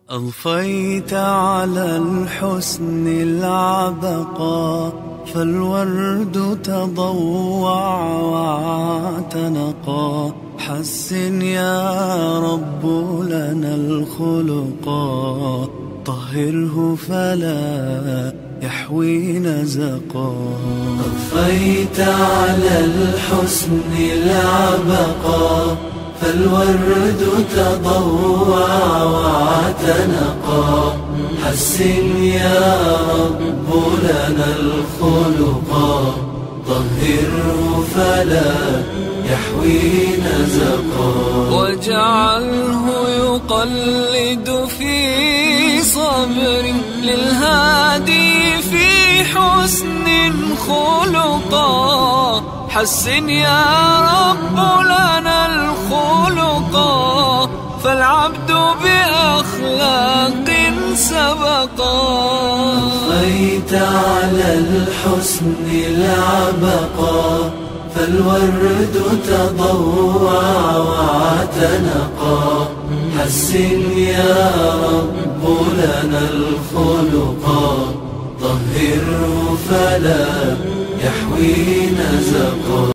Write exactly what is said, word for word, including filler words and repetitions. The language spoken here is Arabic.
أضفيت على الحسن العبقى، فالورد تضوع واعتنقا. حسن يا رب لنا الخلقا، طهره فلا يحوي نزقا. أضفيت على الحسن العبقا، فالورد تضوع واعتنقا. حسن يا رب لنا الخلقا، طهره فلا يحوي نزقا. واجعله يقلد في صبر للهادي في حسن خلقا. حسن يا رب لنا الخلقا، فالعبد بأخلاق سبقا. أضفيت على الحسن العبقا، فالورد تضوع واعتنقا. حسن يا رب لنا الخلقا، طهره فلا يحوي نزقا.